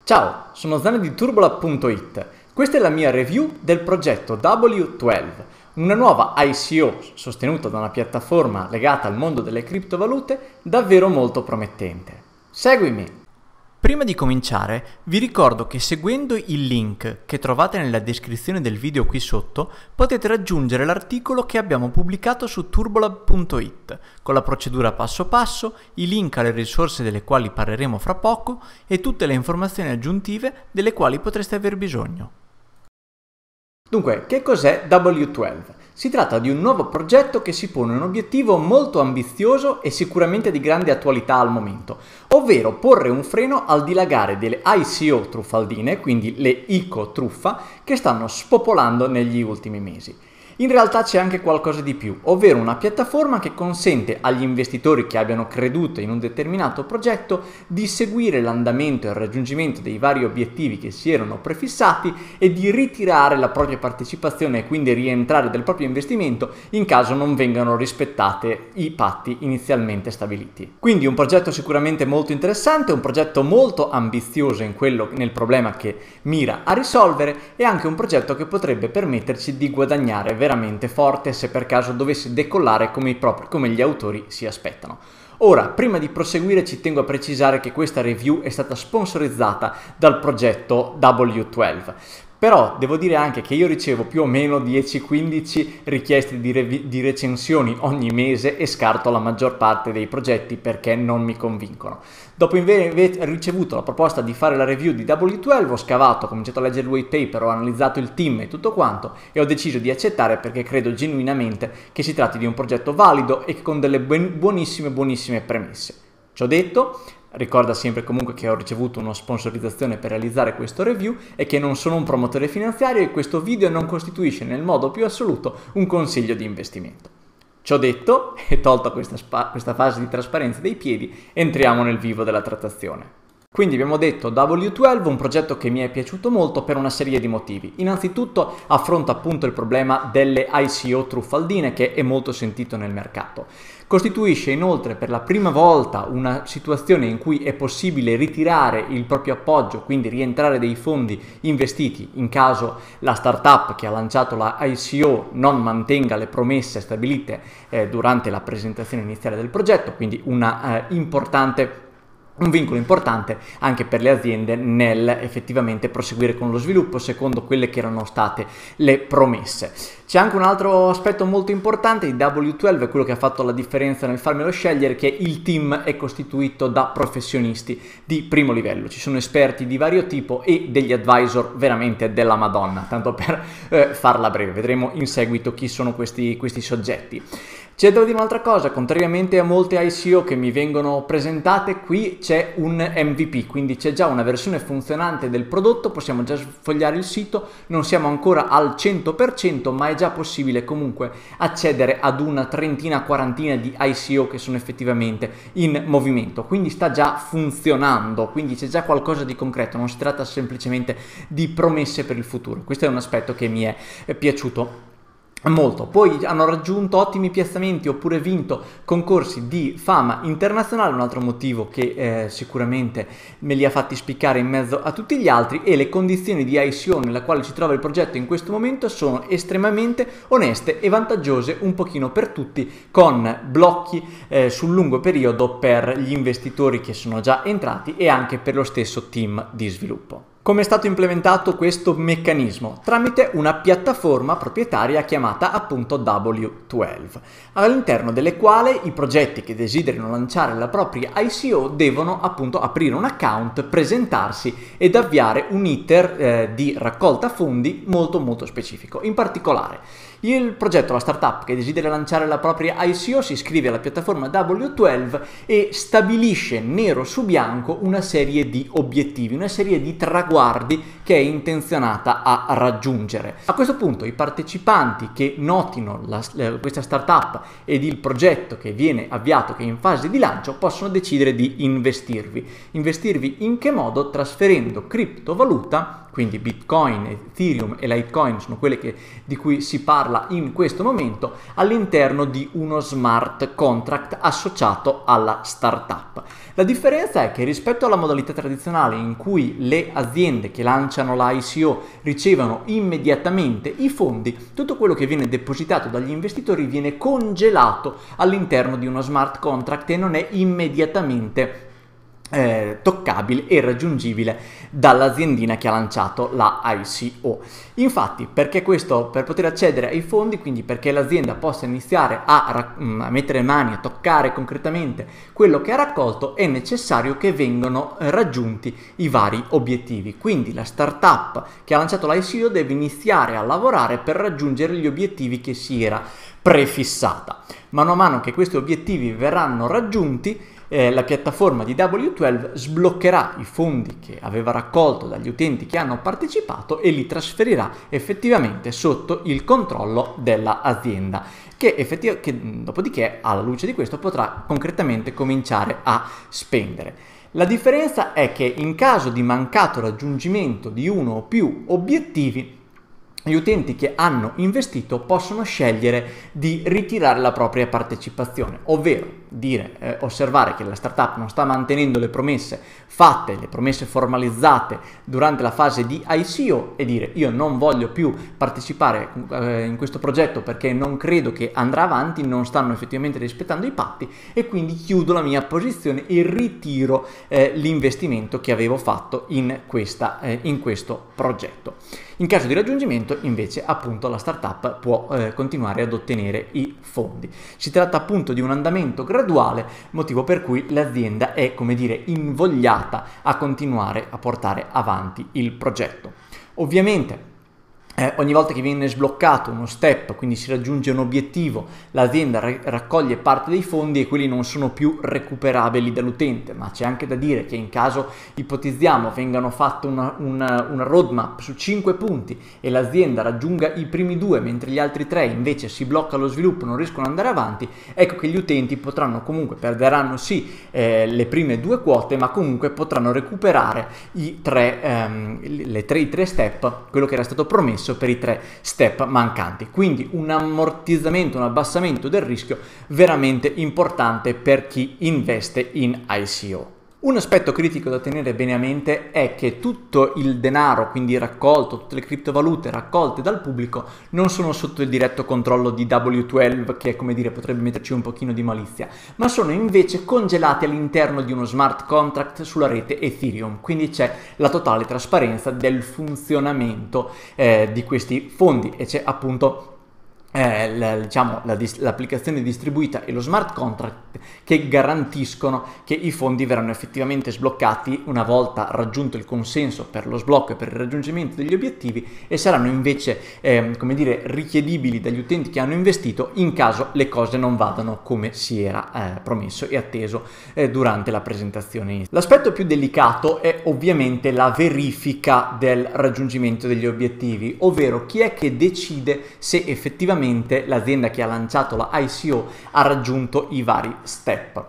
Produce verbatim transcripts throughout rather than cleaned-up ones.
Ciao, sono Zane di Turbolab punto it. Questa è la mia review del progetto W dodici, una nuova I C O sostenuta da una piattaforma legata al mondo delle criptovalute davvero molto promettente. Seguimi! Prima di cominciare, vi ricordo che seguendo il link che trovate nella descrizione del video qui sotto, potete raggiungere l'articolo che abbiamo pubblicato su Turbolab punto it, con la procedura passo passo, i link alle risorse delle quali parleremo fra poco e tutte le informazioni aggiuntive delle quali potreste aver bisogno. Dunque, che cos'è W dodici? Si tratta di un nuovo progetto che si pone un obiettivo molto ambizioso e sicuramente di grande attualità al momento, ovvero porre un freno al dilagare delle I C O truffaldine, quindi le I C O truffa, che stanno spopolando negli ultimi mesi. In realtà c'è anche qualcosa di più, ovvero una piattaforma che consente agli investitori che abbiano creduto in un determinato progetto di seguire l'andamento e il raggiungimento dei vari obiettivi che si erano prefissati e di ritirare la propria partecipazione e quindi rientrare del proprio investimento in caso non vengano rispettate i patti inizialmente stabiliti. Quindi un progetto sicuramente molto interessante, un progetto molto ambizioso in quello, nel problema che mira a risolvere e anche un progetto che potrebbe permetterci di guadagnare veramente veramente forte se per caso dovesse decollare come, i propri, come gli autori si aspettano. Ora, prima di proseguire ci tengo a precisare che questa review è stata sponsorizzata dal progetto W dodici. Però devo dire anche che io ricevo più o meno dieci quindici richieste di, re di recensioni ogni mese e scarto la maggior parte dei progetti perché non mi convincono. Dopo aver ricevuto la proposta di fare la review di W dodici ho scavato, ho cominciato a leggere il white paper, ho analizzato il team e tutto quanto e ho deciso di accettare perché credo genuinamente che si tratti di un progetto valido e con delle buonissime buonissime premesse. Ciò detto, ricorda sempre comunque che ho ricevuto una sponsorizzazione per realizzare questo review e che non sono un promotore finanziario e questo video non costituisce nel modo più assoluto un consiglio di investimento. Ciò detto, e tolta questa, questa fase di trasparenza dei piedi, entriamo nel vivo della trattazione. Quindi abbiamo detto W dodici, un progetto che mi è piaciuto molto per una serie di motivi. Innanzitutto affronta appunto il problema delle I C O truffaldine che è molto sentito nel mercato. Costituisce inoltre per la prima volta una situazione in cui è possibile ritirare il proprio appoggio, quindi rientrare dei fondi investiti in caso la startup che ha lanciato la I C O non mantenga le promesse stabilite eh, durante la presentazione iniziale del progetto, quindi una eh, importante un vincolo importante anche per le aziende nel effettivamente proseguire con lo sviluppo secondo quelle che erano state le promesse. C'è anche un altro aspetto molto importante di W dodici, è quello che ha fatto la differenza nel farmelo scegliere, che il team è costituito da professionisti di primo livello. Ci sono esperti di vario tipo e degli advisor veramente della Madonna, tanto per eh, farla breve. Vedremo in seguito chi sono questi, questi soggetti. C'è da dire un'altra cosa, contrariamente a molte I C O che mi vengono presentate, qui c'è un M V P, quindi c'è già una versione funzionante del prodotto, possiamo già sfogliare il sito, non siamo ancora al cento per cento, ma è già possibile comunque accedere ad una trentina, quarantina di I C O che sono effettivamente in movimento, quindi sta già funzionando, quindi c'è già qualcosa di concreto, non si tratta semplicemente di promesse per il futuro. Questo è un aspetto che mi è piaciuto molto. Poi hanno raggiunto ottimi piazzamenti oppure vinto concorsi di fama internazionale, un altro motivo che eh, sicuramente me li ha fatti spiccare in mezzo a tutti gli altri, e le condizioni di I C O nella quale si trova il progetto in questo momento sono estremamente oneste e vantaggiose un pochino per tutti, con blocchi eh, sul lungo periodo per gli investitori che sono già entrati e anche per lo stesso team di sviluppo. Come è stato implementato questo meccanismo? Tramite una piattaforma proprietaria chiamata appunto W dodici, all'interno delle quali i progetti che desiderano lanciare la propria I C O devono appunto aprire un account, presentarsi ed avviare un iter eh, di raccolta fondi molto molto specifico. In particolare, il progetto, la startup che desidera lanciare la propria I C O si iscrive alla piattaforma W dodici e stabilisce nero su bianco una serie di obiettivi, una serie di traguardi che è intenzionata a raggiungere. A questo punto i partecipanti che notino la, questa startup ed il progetto che viene avviato, che è in fase di lancio, possono decidere di investirvi. Investirvi in che modo? Trasferendo criptovaluta quindi Bitcoin, Ethereum e Litecoin sono quelle che, di cui si parla in questo momento, all'interno di uno smart contract associato alla startup. La differenza è che rispetto alla modalità tradizionale in cui le aziende che lanciano la I C O ricevono immediatamente i fondi, tutto quello che viene depositato dagli investitori viene congelato all'interno di uno smart contract e non è immediatamente Eh, toccabile e raggiungibile dall'aziendina che ha lanciato la I C O. Infatti, perché questo, per poter accedere ai fondi, quindi perché l'azienda possa iniziare a, a mettere mani, a toccare concretamente quello che ha raccolto, è necessario che vengano eh, raggiunti i vari obiettivi. Quindi la startup che ha lanciato la I C O deve iniziare a lavorare per raggiungere gli obiettivi che si era prefissata. Mano a mano che questi obiettivi verranno raggiunti, Eh, la piattaforma di W dodici sbloccherà i fondi che aveva raccolto dagli utenti che hanno partecipato e li trasferirà effettivamente sotto il controllo dell'azienda, che, effettiv- che dopodiché, alla luce di questo, potrà concretamente cominciare a spendere. La differenza è che in caso di mancato raggiungimento di uno o più obiettivi, gli utenti che hanno investito possono scegliere di ritirare la propria partecipazione, ovvero dire, eh, osservare che la startup non sta mantenendo le promesse fatte, le promesse formalizzate durante la fase di I C O e dire io non voglio più partecipare eh, in questo progetto perché non credo che andrà avanti, non stanno effettivamente rispettando i patti e quindi chiudo la mia posizione e ritiro eh, l'investimento che avevo fatto in, questa, eh, in questo progetto. In caso di raggiungimento, invece, appunto, la startup può eh, continuare ad ottenere i fondi. Si tratta appunto di un andamento graduale, motivo per cui l'azienda è, come dire, invogliata a continuare a portare avanti il progetto. Ovviamente, Eh, ogni volta che viene sbloccato uno step, quindi si raggiunge un obiettivo, l'azienda ra- raccoglie parte dei fondi e quelli non sono più recuperabili dall'utente, ma c'è anche da dire che in caso, ipotizziamo, vengano fatte una, una, una roadmap su cinque punti e l'azienda raggiunga i primi due mentre gli altri tre invece si blocca lo sviluppo, non riescono ad andare avanti, ecco che gli utenti potranno comunque, perderanno sì eh, le prime due quote, ma comunque potranno recuperare i tre, ehm, le tre, i tre step, quello che era stato promesso per i tre step mancanti. Quindi un ammortizzamento, un abbassamento del rischio veramente importante per chi investe in I C O. Un aspetto critico da tenere bene a mente è che tutto il denaro, quindi raccolto, tutte le criptovalute raccolte dal pubblico, non sono sotto il diretto controllo di W dodici, che come dire potrebbe metterci un pochino di malizia, ma sono invece congelati all'interno di uno smart contract sulla rete Ethereum, quindi c'è la totale trasparenza del funzionamento eh, di questi fondi e c'è appunto Eh, la, diciamo, la, l'applicazione distribuita e lo smart contract che garantiscono che i fondi verranno effettivamente sbloccati una volta raggiunto il consenso per lo sblocco e per il raggiungimento degli obiettivi e saranno invece eh, come dire, richiedibili dagli utenti che hanno investito in caso le cose non vadano come si era eh, promesso e atteso eh, durante la presentazione. L'aspetto più delicato è ovviamente la verifica del raggiungimento degli obiettivi, ovvero chi è che decide se effettivamente l'azienda che ha lanciato la I C O ha raggiunto i vari step.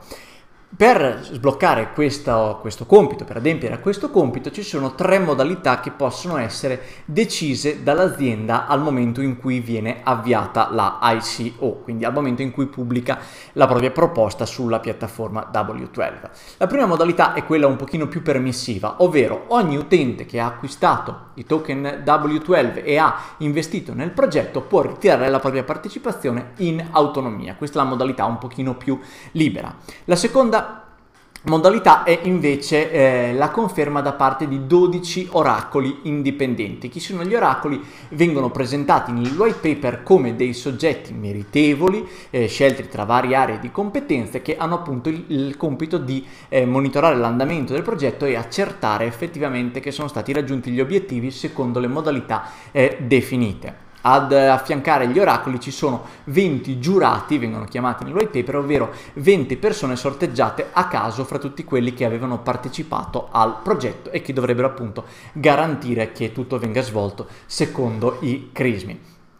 Per sbloccare questo, questo compito, per adempiere a questo compito, ci sono tre modalità che possono essere decise dall'azienda al momento in cui viene avviata la I C O, quindi al momento in cui pubblica la propria proposta sulla piattaforma W dodici. La prima modalità è quella un pochino più permissiva, ovvero ogni utente che ha acquistato i token W dodici e ha investito nel progetto può ritirare la propria partecipazione in autonomia. Questa è la modalità un pochino più libera. La seconda modalità è invece eh, la conferma da parte di dodici oracoli indipendenti. Chi sono gli oracoli? Vengono presentati nel white paper come dei soggetti meritevoli, eh, scelti tra varie aree di competenze, che hanno appunto il, il compito di eh, monitorare l'andamento del progetto e accertare effettivamente che sono stati raggiunti gli obiettivi secondo le modalità eh, definite. Ad affiancare gli oracoli ci sono venti giurati, vengono chiamati nel white paper, ovvero venti persone sorteggiate a caso fra tutti quelli che avevano partecipato al progetto e che dovrebbero appunto garantire che tutto venga svolto secondo i crismi.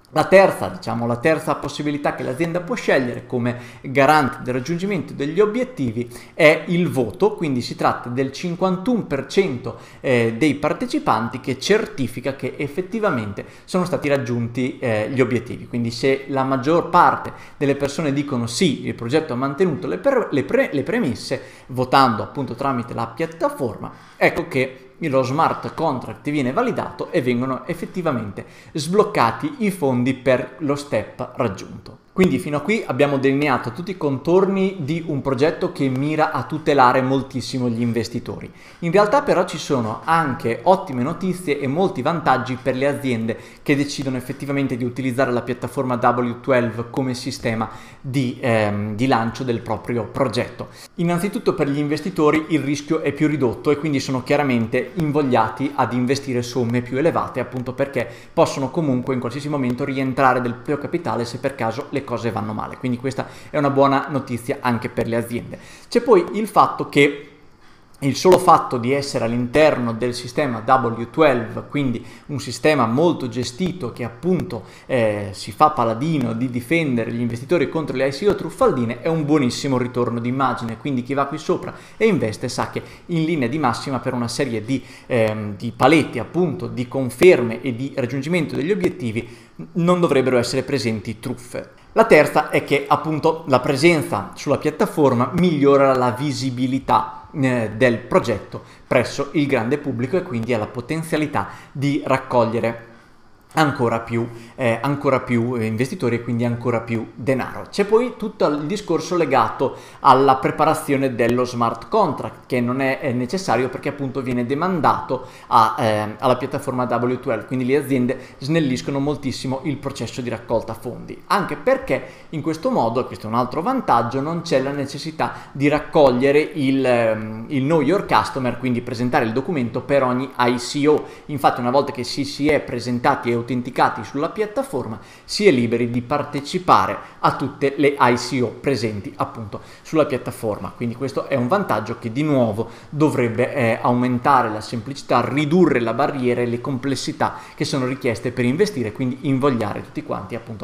La terza, diciamo, la terza possibilità che l'azienda può scegliere come garante del raggiungimento degli obiettivi è il voto, quindi si tratta del cinquantuno per cento eh, dei partecipanti che certifica che effettivamente sono stati raggiunti eh, gli obiettivi. Quindi se la maggior parte delle persone dicono sì, il progetto ha mantenuto le, per, le, pre, le premesse, votando appunto tramite la piattaforma, ecco che lo smart contract viene validato e vengono effettivamente sbloccati i fondi per lo step raggiunto. Quindi fino a qui abbiamo delineato tutti i contorni di un progetto che mira a tutelare moltissimo gli investitori. In realtà però ci sono anche ottime notizie e molti vantaggi per le aziende che decidono effettivamente di utilizzare la piattaforma W dodici come sistema di, ehm, di lancio del proprio progetto. Innanzitutto per gli investitori il rischio è più ridotto e quindi sono chiaramente invogliati ad investire somme più elevate, appunto perché possono comunque in qualsiasi momento rientrare del proprio capitale se per caso le cose vanno male. Quindi questa è una buona notizia anche per le aziende. C'è poi il fatto che il solo fatto di essere all'interno del sistema W dodici, quindi un sistema molto gestito che appunto eh, si fa paladino di difendere gli investitori contro le I C O truffaldine, è un buonissimo ritorno di immagine. Quindi chi va qui sopra e investe sa che in linea di massima per una serie di, ehm, di paletti, appunto di conferme e di raggiungimento degli obiettivi non dovrebbero essere presenti truffe. La terza è che appunto la presenza sulla piattaforma migliora la visibilità eh, del progetto presso il grande pubblico e quindi ha la potenzialità di raccogliere ancora più, eh, ancora più investitori e quindi ancora più denaro. C'è poi tutto il discorso legato alla preparazione dello smart contract, che non è, è necessario perché appunto viene demandato a, eh, alla piattaforma W dodici, quindi le aziende snelliscono moltissimo il processo di raccolta fondi, anche perché in questo modo, questo è un altro vantaggio, non c'è la necessità di raccogliere il, ehm, il Know Your Customer, quindi presentare il documento per ogni I C O. Infatti una volta che si, si è presentati e autenticati sulla piattaforma si è liberi di partecipare a tutte le I C O presenti appunto sulla piattaforma. Quindi questo è un vantaggio che di nuovo dovrebbe eh, aumentare la semplicità, ridurre la barriera e le complessità che sono richieste per investire, quindi invogliare tutti quanti appunto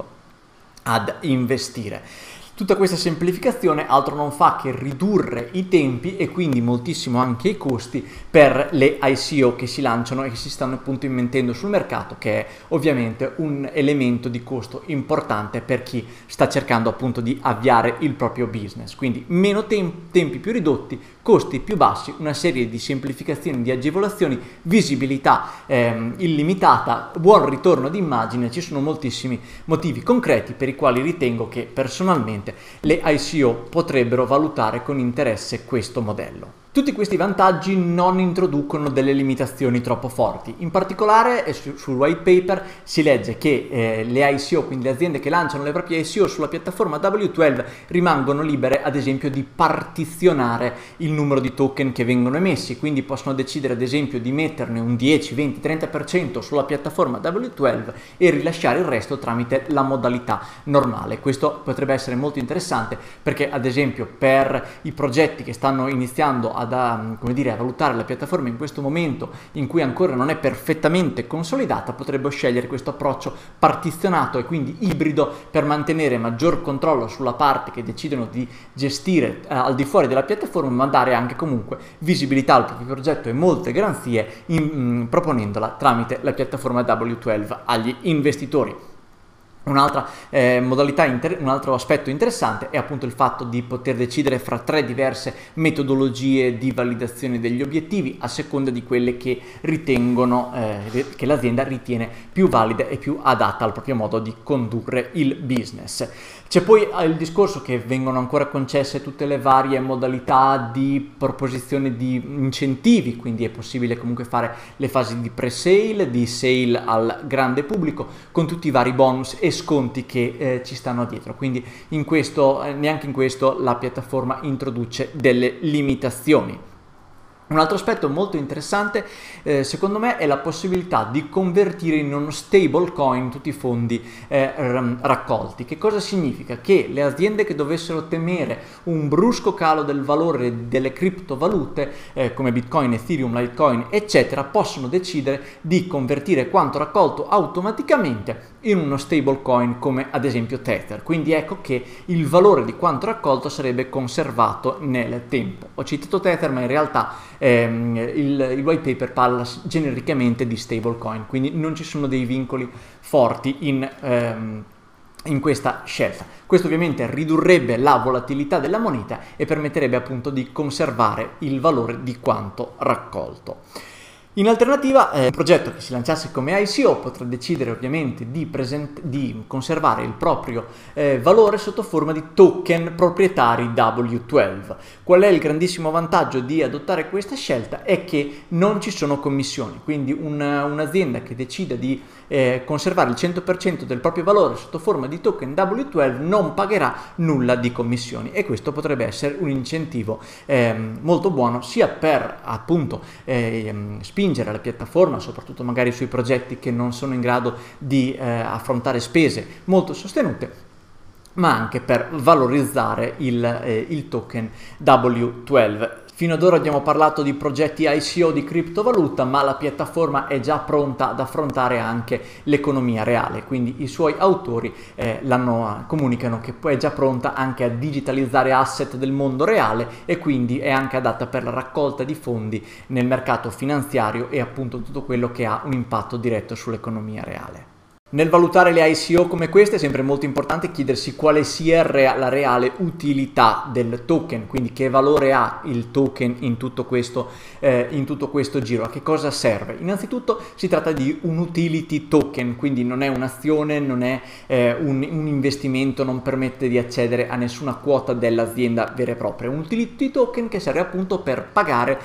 ad investire. Tutta questa semplificazione altro non fa che ridurre i tempi e quindi moltissimo anche i costi per le I C O che si lanciano e che si stanno appunto immettendo sul mercato, che è ovviamente un elemento di costo importante per chi sta cercando appunto di avviare il proprio business. Quindi meno tem- tempi più ridotti, costi più bassi, una serie di semplificazioni, di agevolazioni, visibilità ehm, illimitata, buon ritorno di immagine. Ci sono moltissimi motivi concreti per i quali ritengo che personalmente le I C O potrebbero valutare con interesse questo modello. Tutti questi vantaggi non introducono delle limitazioni troppo forti. In particolare su, sul white paper si legge che eh, le I C O, quindi le aziende che lanciano le proprie I C O sulla piattaforma W dodici, rimangono libere ad esempio di partizionare il numero di token che vengono emessi, quindi possono decidere ad esempio di metterne un dieci, venti, trenta per cento sulla piattaforma W dodici e rilasciare il resto tramite la modalità normale. Questo potrebbe essere molto interessante perché ad esempio per i progetti che stanno iniziando a Da, come dire, a valutare la piattaforma in questo momento in cui ancora non è perfettamente consolidata, potrebbe scegliere questo approccio partizionato e quindi ibrido per mantenere maggior controllo sulla parte che decidono di gestire eh, al di fuori della piattaforma, ma dare anche comunque visibilità al proprio progetto e molte garanzie in, mh, proponendola tramite la piattaforma W dodici agli investitori. Un'altra eh, modalità, inter- un altro aspetto interessante è appunto il fatto di poter decidere fra tre diverse metodologie di validazione degli obiettivi a seconda di quelle che ritengono, eh, che l'azienda ritiene più valide e più adatta al proprio modo di condurre il business. C'è poi il discorso che vengono ancora concesse tutte le varie modalità di proposizione di incentivi, quindi è possibile comunque fare le fasi di pre-sale, di sale al grande pubblico con tutti i vari bonus e sconti che eh, ci stanno dietro. Quindi in questo, eh, neanche in questo la piattaforma introduce delle limitazioni. Un altro aspetto molto interessante, eh, secondo me, è la possibilità di convertire in uno stablecoin tutti i fondi eh, raccolti. Che cosa significa? Che le aziende che dovessero temere un brusco calo del valore delle criptovalute, eh, come Bitcoin, Ethereum, Litecoin, eccetera, possono decidere di convertire quanto raccolto automaticamente in uno stablecoin come ad esempio Tether. Quindi ecco che il valore di quanto raccolto sarebbe conservato nel tempo. Ho citato Tether, ma in realtà ehm, il, il white paper parla genericamente di stablecoin, quindi non ci sono dei vincoli forti in, ehm, in questa scelta. Questo ovviamente ridurrebbe la volatilità della moneta e permetterebbe appunto di conservare il valore di quanto raccolto. In alternativa, eh, un progetto che si lanciasse come I C O potrà decidere ovviamente di, di conservare il proprio eh, valore sotto forma di token proprietari W dodici. Qual è il grandissimo vantaggio di adottare questa scelta? È che non ci sono commissioni, quindi un'azienda che decida di eh, conservare il cento per cento del proprio valore sotto forma di token W dodici non pagherà nulla di commissioni, e questo potrebbe essere un incentivo eh, molto buono sia per appunto eh, spingere la piattaforma, soprattutto magari sui progetti che non sono in grado di eh, affrontare spese molto sostenute, ma anche per valorizzare il, eh, il token W dodici. Fino ad ora abbiamo parlato di progetti I C O di criptovaluta, ma la piattaforma è già pronta ad affrontare anche l'economia reale, quindi i suoi autori eh, l'hanno, comunicano che poi è già pronta anche a digitalizzare asset del mondo reale, e quindi è anche adatta per la raccolta di fondi nel mercato finanziario e appunto tutto quello che ha un impatto diretto sull'economia reale. Nel valutare le I C O come queste è sempre molto importante chiedersi quale sia la reale utilità del token, quindi che valore ha il token in tutto questo, eh, in tutto questo giro, a che cosa serve. Innanzitutto si tratta di un utility token, quindi non è un'azione, non è eh, un, un investimento, non permette di accedere a nessuna quota dell'azienda vera e propria. Un utility token che serve appunto per pagare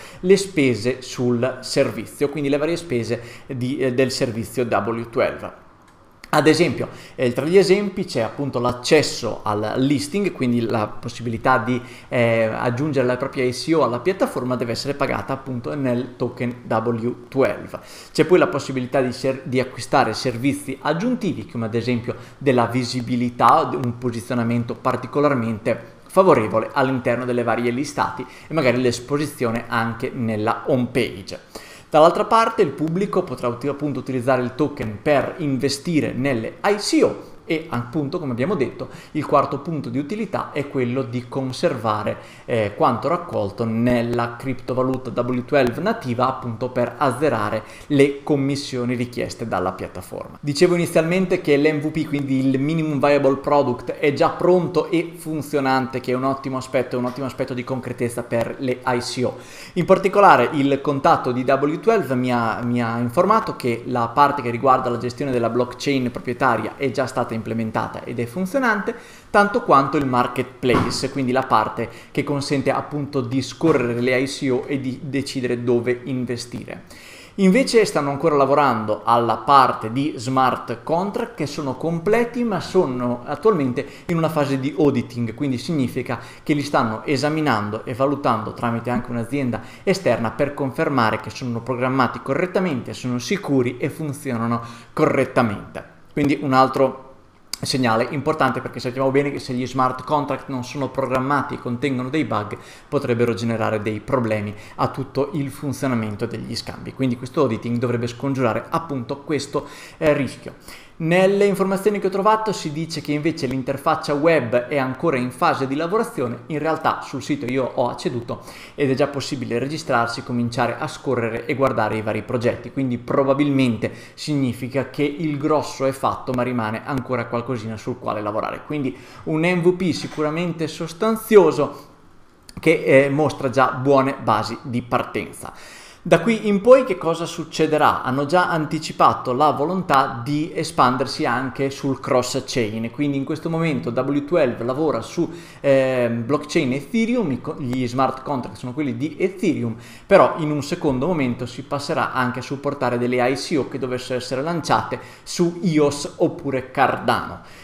le spese sul servizio, quindi le varie spese di, eh, del servizio W dodici. Ad esempio, eh, tra gli esempi c'è appunto l'accesso al listing, quindi la possibilità di eh, aggiungere la propria I C O alla piattaforma deve essere pagata appunto nel token W dodici. C'è poi la possibilità di, di acquistare servizi aggiuntivi, come ad esempio della visibilità, un posizionamento particolarmente favorevole all'interno delle varie listati e magari l'esposizione anche nella home page. Dall'altra parte il pubblico potrà appunto utilizzare il token per investire nelle I C O, e appunto, come abbiamo detto, il quarto punto di utilità è quello di conservare eh, quanto raccolto nella criptovaluta W dodici nativa, appunto per azzerare le commissioni richieste dalla piattaforma. Dicevo inizialmente che l'M V P, quindi il Minimum Viable Product, è già pronto e funzionante, che è un ottimo aspetto, un ottimo aspetto di concretezza per le I C O. In particolare il contatto di W dodici mi ha, mi ha informato che la parte che riguarda la gestione della blockchain proprietaria è già stata implementata ed è funzionante, tanto quanto il marketplace, quindi la parte che consente appunto di scorrere le I C O e di decidere dove investire. Invece stanno ancora lavorando alla parte di smart contract, che sono completi ma sono attualmente in una fase di auditing, quindi significa che li stanno esaminando e valutando tramite anche un'azienda esterna per confermare che sono programmati correttamente, sono sicuri e funzionano correttamente. Quindi un altro segnale importante, perché sappiamo bene che se gli smart contract non sono programmati e contengono dei bug potrebbero generare dei problemi a tutto il funzionamento degli scambi, quindi questo auditing dovrebbe scongiurare appunto questo eh, rischio. Nelle informazioni che ho trovato si dice che invece l'interfaccia web è ancora in fase di lavorazione. In realtà sul sito io ho acceduto ed è già possibile registrarsi, cominciare a scorrere e guardare i vari progetti, quindi probabilmente significa che il grosso è fatto ma rimane ancora qualcosina sul quale lavorare, quindi un M V P sicuramente sostanzioso che eh, mostra già buone basi di partenza. Da qui in poi che cosa succederà? Hanno già anticipato la volontà di espandersi anche sul cross chain, quindi in questo momento W dodici lavora su eh, blockchain Ethereum, gli smart contract sono quelli di Ethereum, però in un secondo momento si passerà anche a supportare delle I C O che dovessero essere lanciate su E O S oppure Cardano.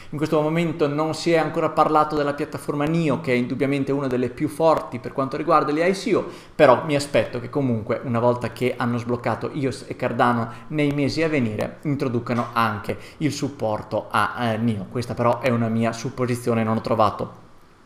In questo momento non si è ancora parlato della piattaforma NIO, che è indubbiamente una delle più forti per quanto riguarda le I C O, però mi aspetto che comunque una volta che hanno sbloccato I O S e Cardano nei mesi a venire introducano anche il supporto a eh, NIO. Questa però è una mia supposizione, non ho trovato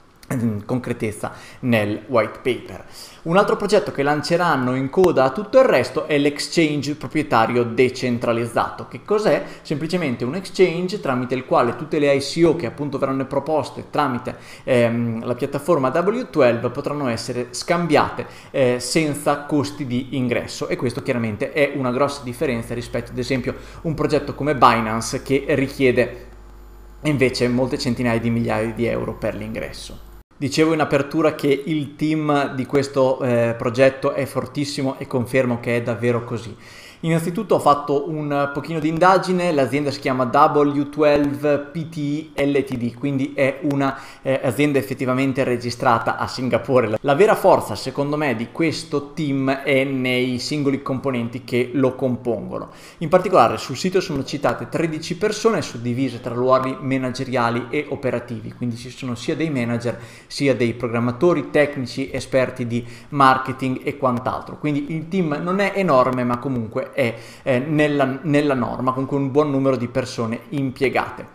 concretezza nel white paper. Un altro progetto che lanceranno in coda a tutto il resto è l'exchange proprietario decentralizzato. Che cos'è? Semplicemente un exchange tramite il quale tutte le I C O che appunto verranno proposte tramite ehm, la piattaforma W dodici potranno essere scambiate eh, senza costi di ingresso, e questo chiaramente è una grossa differenza rispetto ad esempio a un progetto come Binance, che richiede invece molte centinaia di migliaia di euro per l'ingresso. Dicevo in apertura che il team di questo eh, progetto è fortissimo e confermo che è davvero così. Innanzitutto ho fatto un pochino di indagine, l'azienda si chiama W dodici P T I Ltd, quindi è una eh, azienda effettivamente registrata a Singapore. La vera forza secondo me di questo team è nei singoli componenti che lo compongono. In particolare sul sito sono citate tredici persone suddivise tra ruoli manageriali e operativi, quindi ci sono sia dei manager sia dei programmatori, tecnici, esperti di marketing e quant'altro. Quindi il team non è enorme, ma comunque è eh, nella, nella norma, con un buon numero di persone impiegate.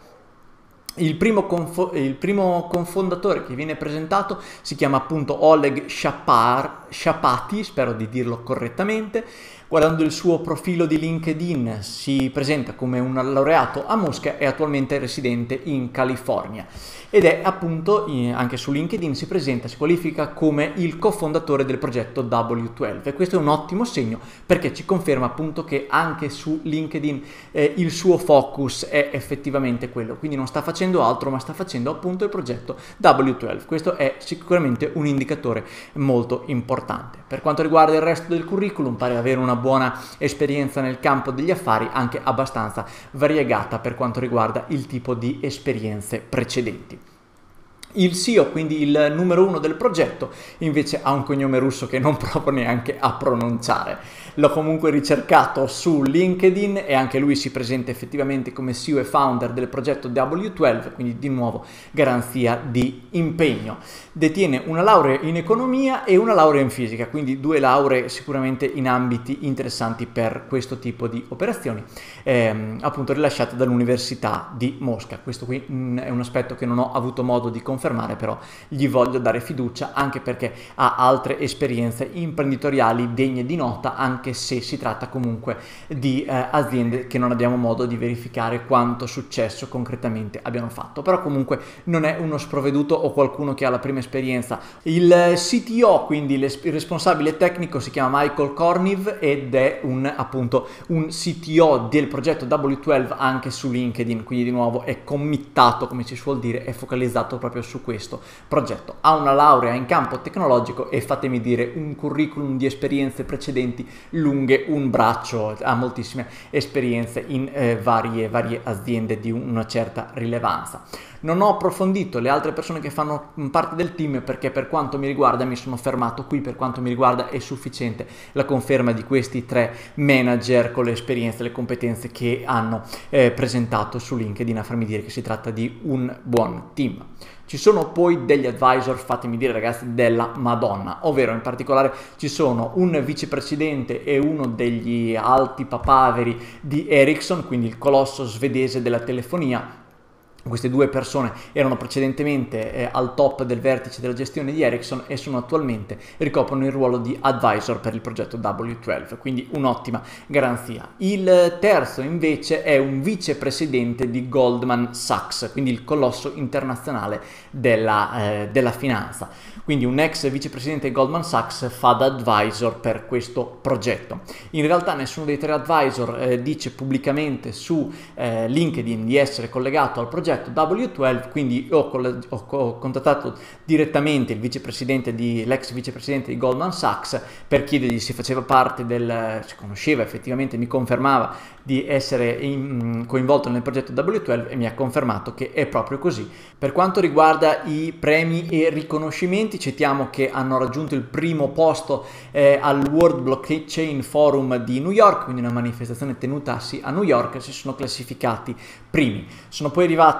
Il primo, il primo confondatore che viene presentato si chiama appunto Oleg Shapar, Shapati, spero di dirlo correttamente. Guardando il suo profilo di LinkedIn si presenta come un laureato a Mosca e attualmente residente in California, ed è appunto anche su LinkedIn si presenta, si qualifica come il cofondatore del progetto W dodici, e questo è un ottimo segno perché ci conferma appunto che anche su LinkedIn eh, il suo focus è effettivamente quello, quindi non sta facendo altro ma sta facendo appunto il progetto W dodici. Questo è sicuramente un indicatore molto importante. Per quanto riguarda il resto del curriculum, pare avere una buona esperienza nel campo degli affari, anche abbastanza variegata per quanto riguarda il tipo di esperienze precedenti. Il C E O, quindi il numero uno del progetto, invece ha un cognome russo che non provo neanche a pronunciare. L'ho comunque ricercato su LinkedIn e anche lui si presenta effettivamente come C E O e founder del progetto W dodici, quindi di nuovo garanzia di impegno. Detiene una laurea in economia e una laurea in fisica, quindi due lauree sicuramente in ambiti interessanti per questo tipo di operazioni, ehm, appunto rilasciate dall'Università di Mosca. Questo qui mh, è un aspetto che non ho avuto modo di confermare, però gli voglio dare fiducia anche perché ha altre esperienze imprenditoriali degne di nota, anche se si tratta comunque di eh, aziende che non abbiamo modo di verificare quanto successo concretamente abbiano fatto, però comunque non è uno sprovveduto o qualcuno che ha la prima esperienza. Il C T O, quindi il responsabile tecnico, si chiama Michael Korniv ed è un appunto un C T O del progetto W dodici anche su LinkedIn, quindi di nuovo è committato, come si suol dire, è focalizzato proprio su questo progetto. Ha una laurea in campo tecnologico e, fatemi dire, un curriculum di esperienze precedenti lunghe un braccio, ha moltissime esperienze in eh, varie, varie aziende di una certa rilevanza. Non ho approfondito le altre persone che fanno parte del team perché per quanto mi riguarda mi sono fermato qui, per quanto mi riguarda è sufficiente la conferma di questi tre manager con le esperienze e le competenze che hanno eh, presentato su LinkedIn a farmi dire che si tratta di un buon team. Ci sono poi degli advisor, fatemi dire ragazzi, della Madonna, ovvero in particolare ci sono un vicepresidente e uno degli alti papaveri di Ericsson, quindi il colosso svedese della telefonia. Queste due persone erano precedentemente eh, al top del vertice della gestione di Ericsson e sono attualmente ricoprono il ruolo di advisor per il progetto W dodici, quindi un'ottima garanzia. Il terzo invece è un vicepresidente di Goldman Sachs, quindi il colosso internazionale della, eh, della finanza. Quindi un ex vicepresidente di Goldman Sachs fa da advisor per questo progetto. In realtà nessuno dei tre advisor eh, dice pubblicamente su eh, LinkedIn di essere collegato al progetto W dodici, quindi ho, ho, ho contattato direttamente il vicepresidente di, l'ex vicepresidente di Goldman Sachs per chiedergli se faceva parte del, si conosceva effettivamente, mi confermava di essere in, coinvolto nel progetto W dodici e mi ha confermato che è proprio così. Per quanto riguarda i premi e riconoscimenti, citiamo che hanno raggiunto il primo posto eh, al World Blockchain Forum di New York, quindi una manifestazione tenutasi a New York, si sono classificati primi. Sono poi arrivati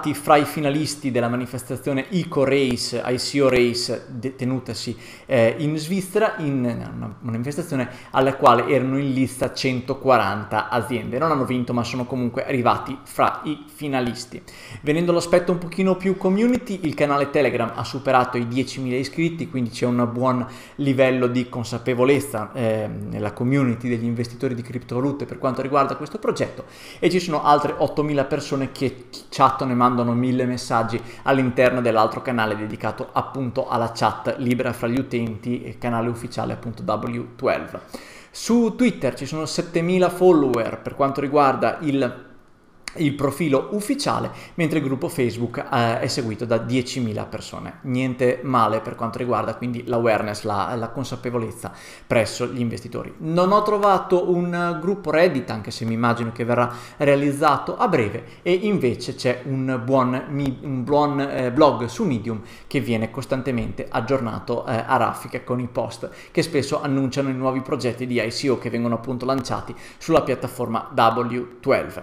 stati fra i finalisti della manifestazione Eco Race, I C O Race, tenutasi eh, in Svizzera, in una manifestazione alla quale erano in lista centoquaranta aziende. Non hanno vinto, ma sono comunque arrivati fra i finalisti. Venendo all'aspetto un pochino più community, il canale Telegram ha superato i diecimila iscritti, quindi c'è un buon livello di consapevolezza eh, nella community degli investitori di criptovalute per quanto riguarda questo progetto, e ci sono altre ottomila persone che chattano e mandano mille messaggi all'interno dell'altro canale dedicato appunto alla chat libera fra gli utenti, e canale ufficiale appunto W dodici. Su Twitter ci sono settemila follower per quanto riguarda il il profilo ufficiale, mentre il gruppo Facebook eh, è seguito da diecimila persone. Niente male per quanto riguarda quindi l'awareness, la, la consapevolezza presso gli investitori. Non ho trovato un gruppo Reddit, anche se mi immagino che verrà realizzato a breve, e invece c'è un buon, un buon eh, blog su Medium che viene costantemente aggiornato eh, a raffica con i post che spesso annunciano i nuovi progetti di I C O che vengono appunto lanciati sulla piattaforma W dodici.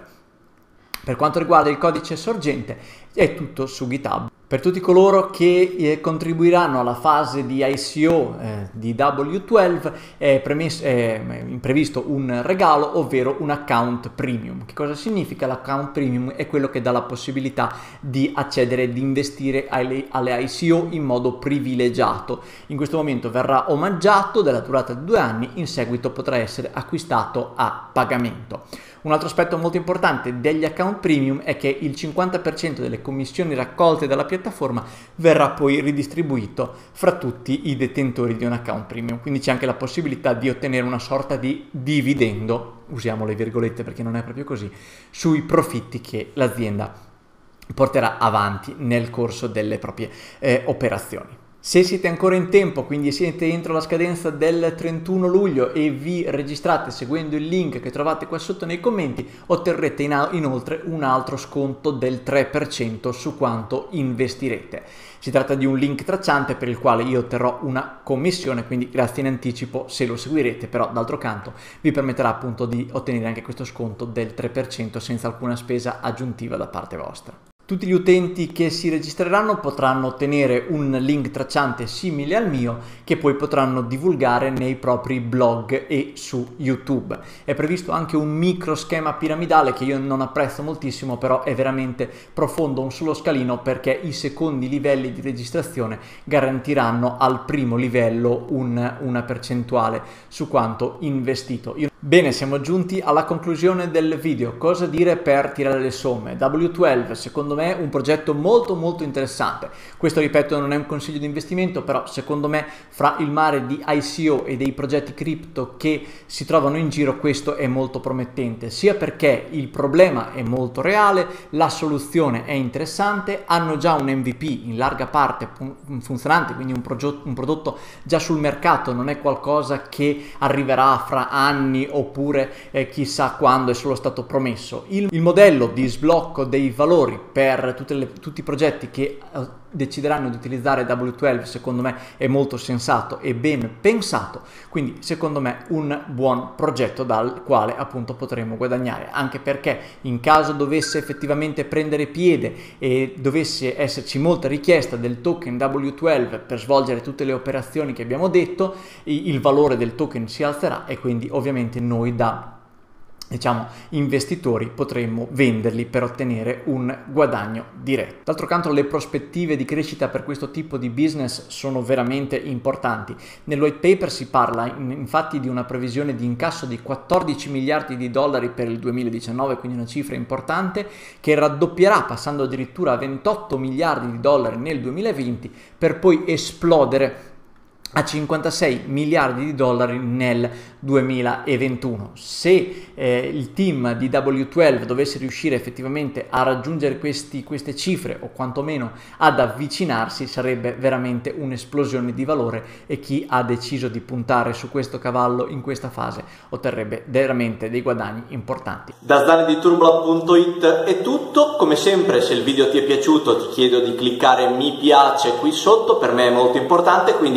Per quanto riguarda il codice sorgente è tutto su GitHub. Per tutti coloro che eh, contribuiranno alla fase di I C O eh, di W dodici è, premesso, è previsto un regalo, ovvero un account premium. Che cosa significa l'account premium? È quello che dà la possibilità di accedere ed investire alle, alle I C O in modo privilegiato. In questo momento verrà omaggiato della durata di due anni, in seguito potrà essere acquistato a pagamento. Un altro aspetto molto importante degli account premium è che il cinquanta per cento delle commissioni raccolte dalla piattaforma verrà poi ridistribuito fra tutti i detentori di un account premium, quindi c'è anche la possibilità di ottenere una sorta di dividendo, usiamo le virgolette perché non è proprio così, sui profitti che l'azienda porterà avanti nel corso delle proprie eh, operazioni. Se siete ancora in tempo, quindi siete entro la scadenza del trentuno luglio e vi registrate seguendo il link che trovate qua sotto nei commenti, otterrete in inoltre un altro sconto del tre per cento su quanto investirete. Si tratta di un link tracciante per il quale io otterrò una commissione, quindi grazie in anticipo se lo seguirete, però d'altro canto vi permetterà appunto di ottenere anche questo sconto del tre per cento senza alcuna spesa aggiuntiva da parte vostra. Tutti gli utenti che si registreranno potranno ottenere un link tracciante simile al mio che poi potranno divulgare nei propri blog e su YouTube. È previsto anche un micro schema piramidale che io non apprezzo moltissimo, però è veramente profondo un solo scalino, perché i secondi livelli di registrazione garantiranno al primo livello un, una percentuale su quanto investito. Io... Bene, siamo giunti alla conclusione del video. Cosa dire per tirare le somme? W dodici secondo me è un progetto molto molto interessante. Questo, ripeto, non è un consiglio di investimento, però secondo me fra il mare di I C O e dei progetti cripto che si trovano in giro questo è molto promettente, sia perché il problema è molto reale, la soluzione è interessante, hanno già un M V P in larga parte funzionante, quindi un, un prodotto già sul mercato, non è qualcosa che arriverà fra anni oppure eh, chissà quando, è solo stato promesso. Il, il modello di sblocco dei valori per tutte le, tutti i progetti che eh, decideranno di utilizzare W dodici secondo me è molto sensato e ben pensato, quindi secondo me un buon progetto dal quale appunto potremo guadagnare, anche perché in caso dovesse effettivamente prendere piede e dovesse esserci molta richiesta del token W dodici per svolgere tutte le operazioni che abbiamo detto, il valore del token si alzerà e quindi ovviamente noi da diciamo investitori potremmo venderli per ottenere un guadagno diretto. D'altro canto le prospettive di crescita per questo tipo di business sono veramente importanti. Nel white paper si parla infatti di una previsione di incasso di quattordici miliardi di dollari per il duemiladiciannove, quindi una cifra importante che raddoppierà passando addirittura a ventotto miliardi di dollari nel duemilaventi per poi esplodere a cinquantasei miliardi di dollari nel duemilaventuno. Se eh, il team di W dodici dovesse riuscire effettivamente a raggiungere questi, queste cifre o quantomeno ad avvicinarsi, sarebbe veramente un'esplosione di valore e chi ha deciso di puntare su questo cavallo in questa fase otterrebbe veramente dei guadagni importanti. Da Zane di Turbola punto it è tutto. Come sempre, se il video ti è piaciuto ti chiedo di cliccare mi piace qui sotto, per me è molto importante, quindi grazie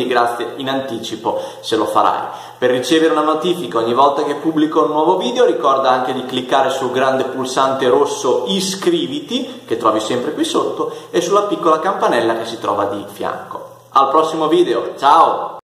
avvisare in anticipo se lo farai. Per ricevere una notifica ogni volta che pubblico un nuovo video, ricorda anche di cliccare sul grande pulsante rosso iscriviti, che trovi sempre qui sotto, e sulla piccola campanella che si trova di fianco. Al prossimo video, ciao!